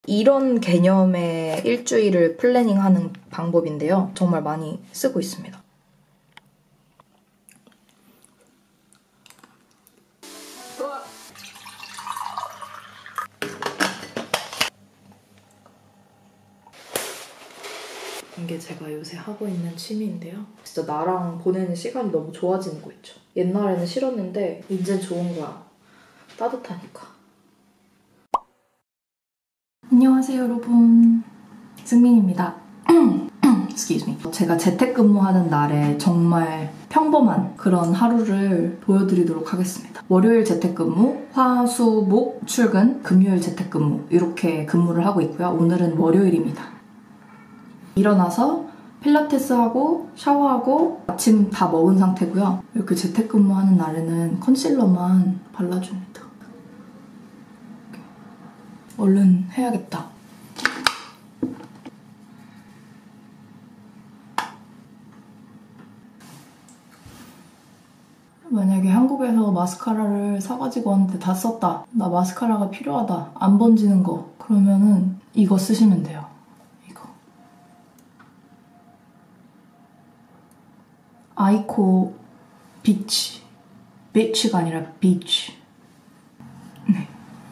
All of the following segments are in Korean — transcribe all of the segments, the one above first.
이런 개념의 일주일을 플래닝하는 방법인데요. 정말 많이 쓰고 있습니다. 이게 제가 요새 하고 있는 취미인데요. 진짜 나랑 보내는 시간이 너무 좋아지는 거 있죠. 옛날에는 싫었는데 이젠 좋은 거야. 따뜻하니까. 안녕하세요 여러분. 승민입니다. Excuse me. 제가 재택근무하는 날에 정말 평범한 그런 하루를 보여드리도록 하겠습니다. 월요일 재택근무, 화, 수, 목 출근, 금요일 재택근무 이렇게 근무를 하고 있고요. 오늘은 월요일입니다. 일어나서 필라테스 하고 샤워하고 아침 다 먹은 상태고요. 이렇게 재택근무하는 날에는 컨실러만 발라줍니다. 얼른 해야겠다. 만약에 한국에서 마스카라를 사가지고 왔는데 다 썼다. 나 마스카라가 필요하다. 안 번지는 거. 그러면은 이거 쓰시면 돼요. 이거. 아이코 비치. 비치가 아니라 비치. 네.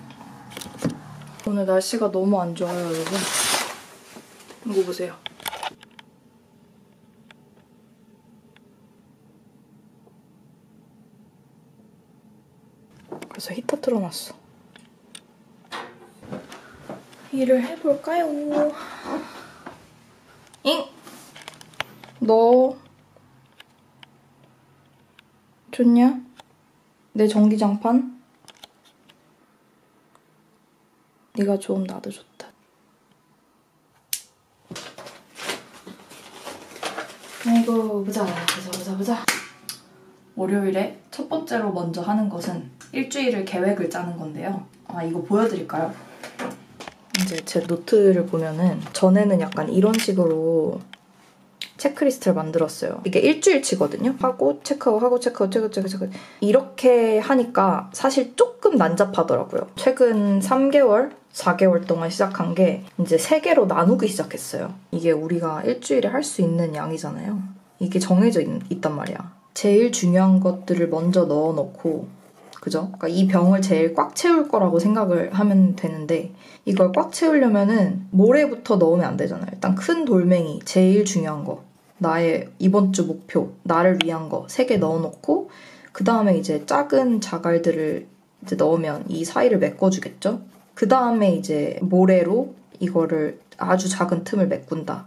오늘 날씨가 너무 안 좋아요, 여러분. 이거 보세요. 그래서 히터 틀어놨어. 일을 해볼까요? 잉? 너 좋냐? 내 전기장판? 네가 좋으면 나도 좋다. 아이고 보자. 월요일에 첫 번째로 먼저 하는 것은 일주일을 계획을 짜는 건데요. 이거 보여드릴까요? 이제 제 노트를 보면은 전에는 약간 이런 식으로 체크리스트를 만들었어요. 이게 일주일치거든요. 하고 체크하고 체크. 이렇게 하니까 사실 조금 난잡하더라고요. 최근 3개월, 4개월 동안 시작한 게 이제 3개로 나누기 시작했어요. 이게 우리가 일주일에 할 수 있는 양이잖아요. 이게 정해져 있단 말이야. 제일 중요한 것들을 먼저 넣어놓고, 그죠? 그러니까 이 병을 제일 꽉 채울 거라고 생각을 하면 되는데 이걸 꽉 채우려면은 모레부터 넣으면 안 되잖아요. 일단 큰 돌멩이, 제일 중요한 거, 나의 이번 주 목표, 나를 위한 거 3개 넣어놓고 그 다음에 이제 작은 자갈들을 이제 넣으면 이 사이를 메꿔주겠죠? 그 다음에 이제 모래로 이거를 아주 작은 틈을 메꾼다.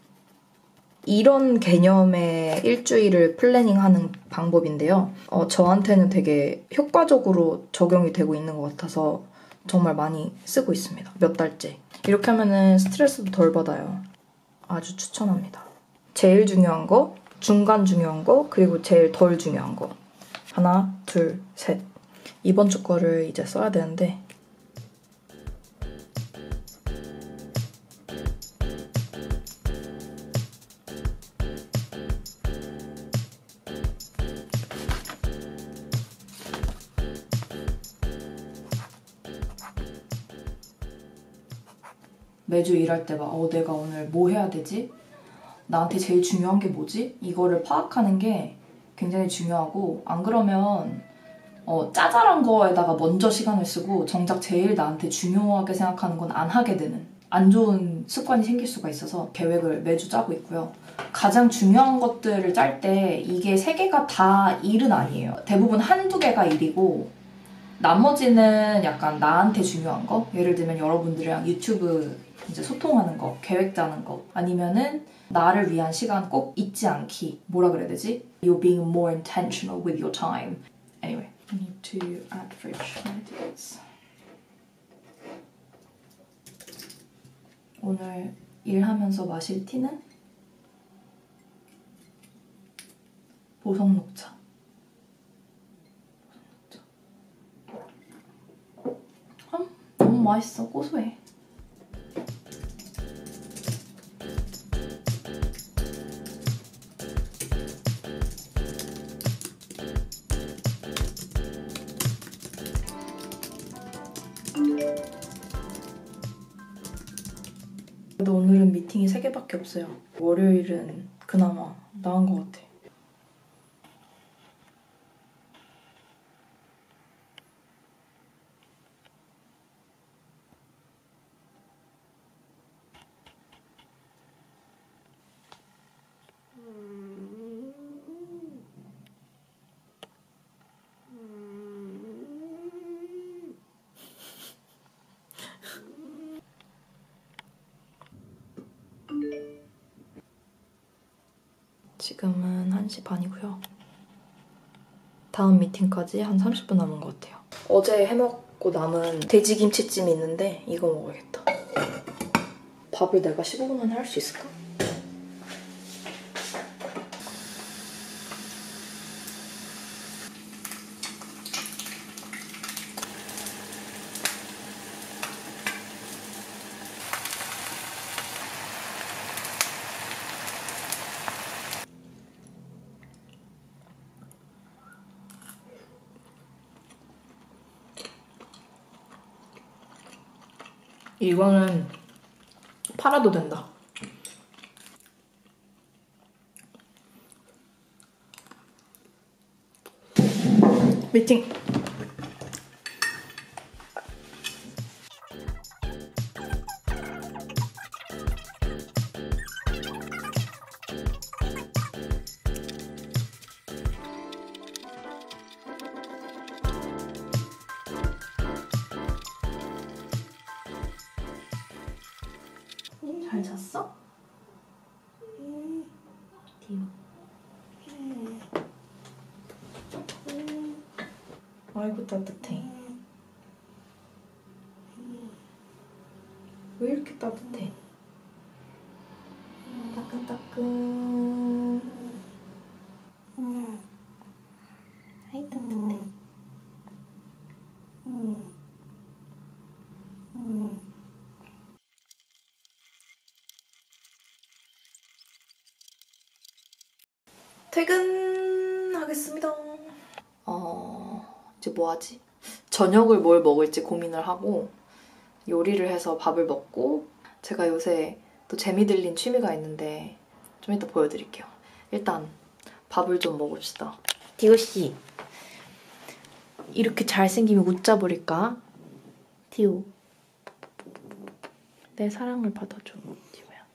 이런 개념의 일주일을 플래닝하는 방법인데요. 저한테는 되게 효과적으로 적용이 되고 있는 것 같아서 정말 많이 쓰고 있습니다. 몇 달째. 이렇게 하면은 스트레스도 덜 받아요. 아주 추천합니다. 제일 중요한 거, 중간 중요한 거, 그리고 제일 덜 중요한 거. 하나, 둘, 셋. 이번 주 거를 이제 써야 되는데 매주 일할 때 막 내가 오늘 뭐 해야 되지? 나한테 제일 중요한 게 뭐지? 이거를 파악하는 게 굉장히 중요하고 안 그러면 짜잘한 거에다가 먼저 시간을 쓰고 정작 제일 나한테 중요하게 생각하는 건 안 하게 되는 안 좋은 습관이 생길 수가 있어서 계획을 매주 짜고 있고요. 가장 중요한 것들을 짤 때 이게 3개가 다 일은 아니에요. 대부분 한두 개가 일이고 나머지는 약간 나한테 중요한 거? 예를 들면 여러분들이랑 유튜브 이제 소통하는 거, 계획 짜는 거, 아니면은 나를 위한 시간 꼭 잊지 않기. 뭐라 그래야 되지? You're being more intentional with your time. Anyway, I need to add fridge ideas. 오늘 일하면서 마실 티는 보석녹차. 너무 맛있어. 고소해. 근데 오늘은 미팅이 3개밖에 없어요. 월요일은 그나마 나은 것 같아. 지금은 1시 반이고요. 다음 미팅까지 한 30분 남은 것 같아요. 어제 해먹고 남은 돼지김치찜이 있는데 이거 먹어야겠다. 밥을 내가 15분 만에 할 수 있을까? 이거는 팔아도 된다. 미팅! 잘 잤어? 디오. 아이고 따뜻해. 왜 이렇게 따뜻해? 따끈따끈. 아이 따뜻해. 퇴근하겠습니다. 이제 뭐 하지? 저녁을 뭘 먹을지 고민을 하고 요리를 해서 밥을 먹고 제가 요새 또 재미 들린 취미가 있는데 좀 이따 보여드릴게요. 일단 밥을 좀 먹읍시다. 디오씨 이렇게 잘생기면 웃자 버릴까? 디오 내 사랑을 받아줘 디오야.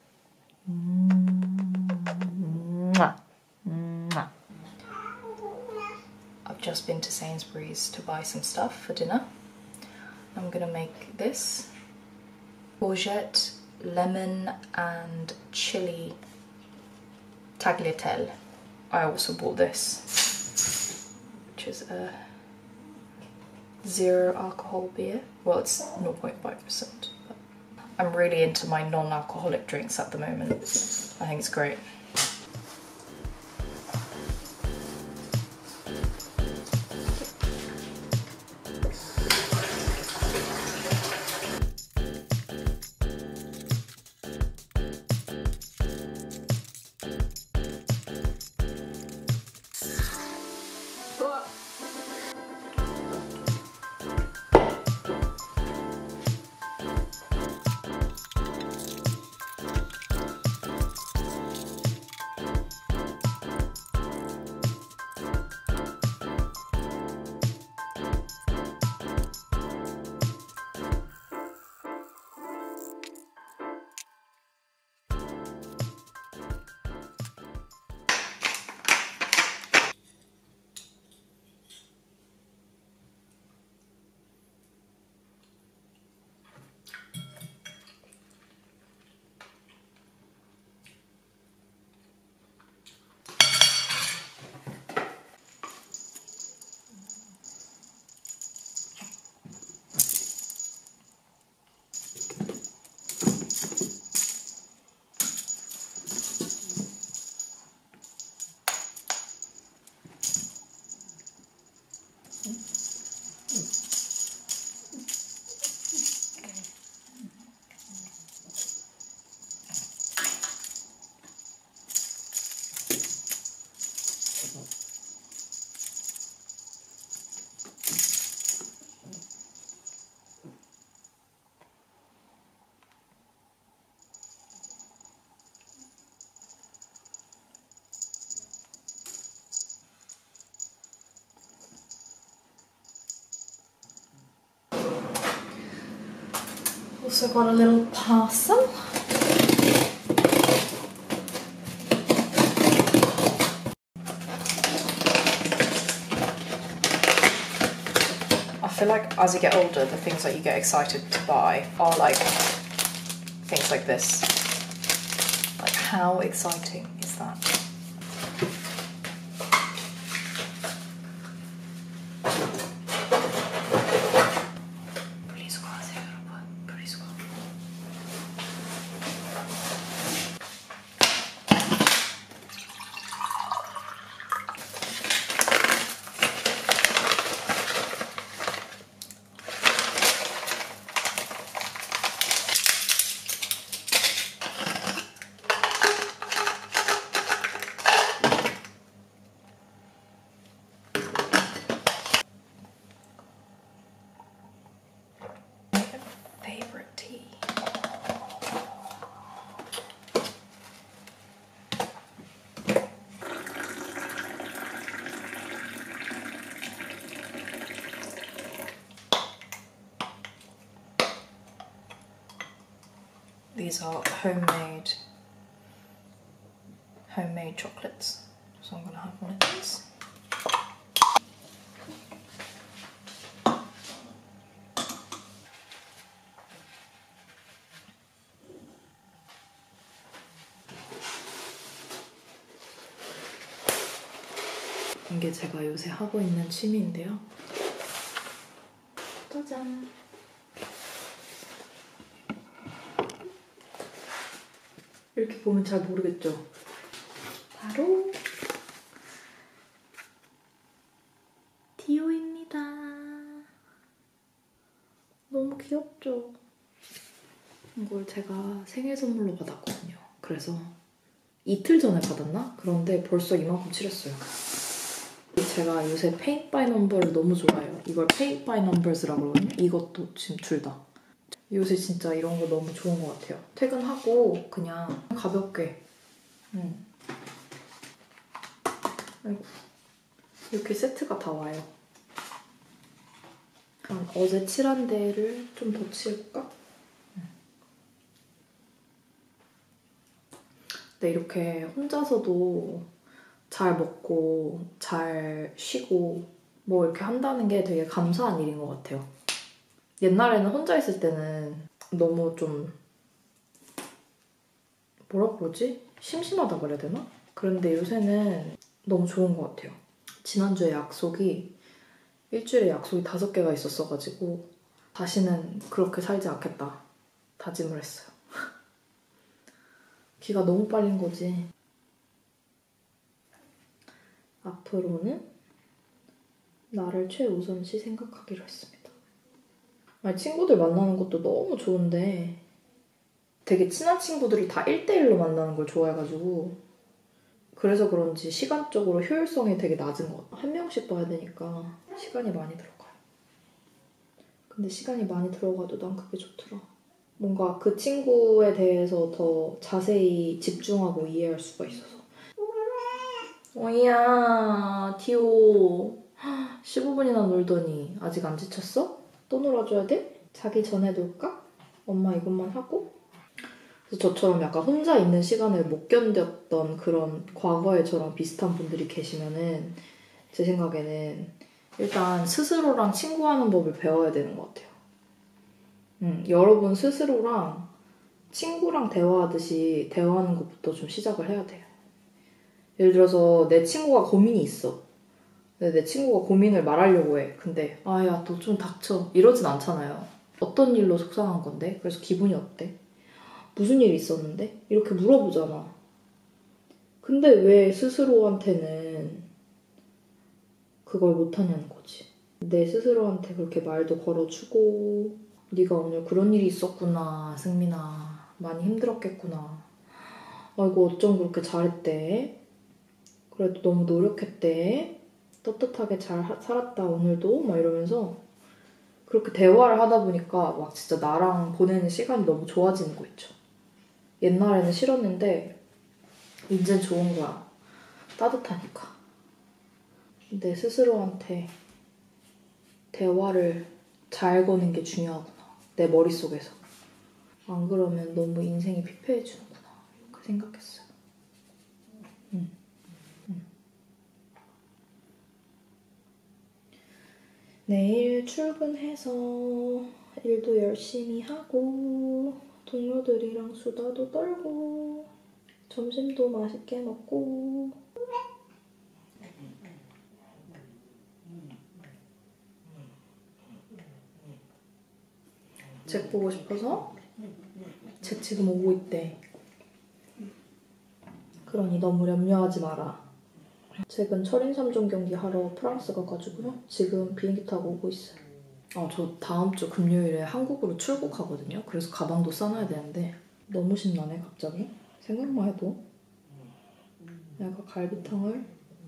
I've just been to Sainsbury's to buy some stuff for dinner. I'm gonna make this courgette, lemon and chili tagliatelle. I also bought this, which is a 0 alcohol beer. Well, it's 0.5%, but I'm really into my non-alcoholic drinks at the moment. I think it's great. also got a little parcel. I feel like as you get older, the things that you get excited to buy are like things like this. Like, how exciting is that? These are homemade chocolates, so I'm gonna have one of these. 이게 제가 요새 하고 있는 취미인데요. 짜잔! 이렇게 보면 잘 모르겠죠? 바로 디오입니다. 너무 귀엽죠? 이걸 제가 생일 선물로 받았거든요. 그래서 이틀 전에 받았나? 그런데 벌써 이만큼 칠했어요. 제가 요새 페인트 바이 넘버를 너무 좋아해요. 이걸 페인트 바이 넘버즈라고 그러거든요. 이것도 지금 둘 다. 요새 진짜 이런 거 너무 좋은 것 같아요. 퇴근하고 그냥 가볍게 아이고. 이렇게 세트가 다 와요. 그럼 어제 칠한 데를 좀 더 칠까? 근데 이렇게 혼자서도 잘 먹고 잘 쉬고 뭐 이렇게 한다는 게 되게 감사한 일인 것 같아요. 옛날에는 혼자 있을 때는 너무 좀 뭐라 그러지? 심심하다 그래야 되나? 그런데 요새는 너무 좋은 것 같아요. 지난주에 일주일에 약속이 5개가 있었어가지고 다시는 그렇게 살지 않겠다 다짐을 했어요. 기가 너무 빨린 거지. 앞으로는 나를 최우선시 생각하기로 했습니다. 아니, 친구들 만나는 것도 너무 좋은데 되게 친한 친구들을 다 1대1로 만나는 걸 좋아해가지고 그래서 그런지 시간적으로 효율성이 되게 낮은 것 같아요. 한 명씩 봐야 되니까 시간이 많이 들어가요. 근데 시간이 많이 들어가도 난 그게 좋더라. 뭔가 그 친구에 대해서 더 자세히 집중하고 이해할 수가 있어서. 어이야, 디오. 15분이나 놀더니 아직 안 지쳤어? 또 놀아줘야 돼? 자기 전에 놀까? 엄마 이것만 하고? 그래서 저처럼 약간 혼자 있는 시간을 못 견뎠던 그런 과거의 저랑 비슷한 분들이 계시면은 제 생각에는 일단 스스로랑 친구하는 법을 배워야 되는 것 같아요. 여러분 스스로랑 친구랑 대화하듯이 대화하는 것부터 좀 시작을 해야 돼요. 예를 들어서 내 친구가 고민이 있어. 근데 내 친구가 고민을 말하려고 해. 근데 야, 너 좀 닥쳐. 이러진 않잖아요. 어떤 일로 속상한 건데? 그래서 기분이 어때? 무슨 일이 있었는데? 이렇게 물어보잖아. 근데 왜 스스로한테는 그걸 못하냐는 거지. 내 스스로한테 그렇게 말도 걸어주고 네가 오늘 그런 일이 있었구나, 승민아. 많이 힘들었겠구나. 아이고 어쩜 그렇게 잘했대. 그래도 너무 노력했대. 떳떳하게 잘 살았다 오늘도. 막 이러면서 그렇게 대화를 하다 보니까 막 진짜 나랑 보내는 시간이 너무 좋아지는 거 있죠. 옛날에는 싫었는데 이젠 좋은 거야. 따뜻하니까. 내 스스로한테 대화를 잘 거는 게 중요하구나. 내 머릿속에서. 안 그러면 너무 인생이 피폐해지는구나. 그 생각했어요. 내일 출근해서 일도 열심히 하고 동료들이랑 수다도 떨고 점심도 맛있게 먹고 책 보고 싶어서 책 지금 오고 있대. 그러니 너무 염려하지 마라. 책은 철인 3종 경기 하러 프랑스 가가지고요. 지금 비행기 타고 오고 있어요. 저 다음 주 금요일에 한국으로 출국하거든요. 그래서 가방도 싸놔야 되는데 너무 신나네 갑자기. 생각만 해도 내가 갈비탕을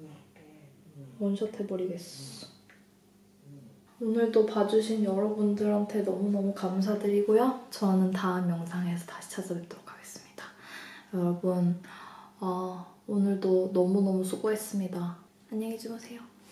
원샷 해버리겠어. 오늘도 봐주신 여러분들한테 너무너무 감사드리고요. 저는 다음 영상에서 다시 찾아뵙도록 하겠습니다. 여러분 오늘도 너무너무 수고했습니다. 안녕히 주무세요.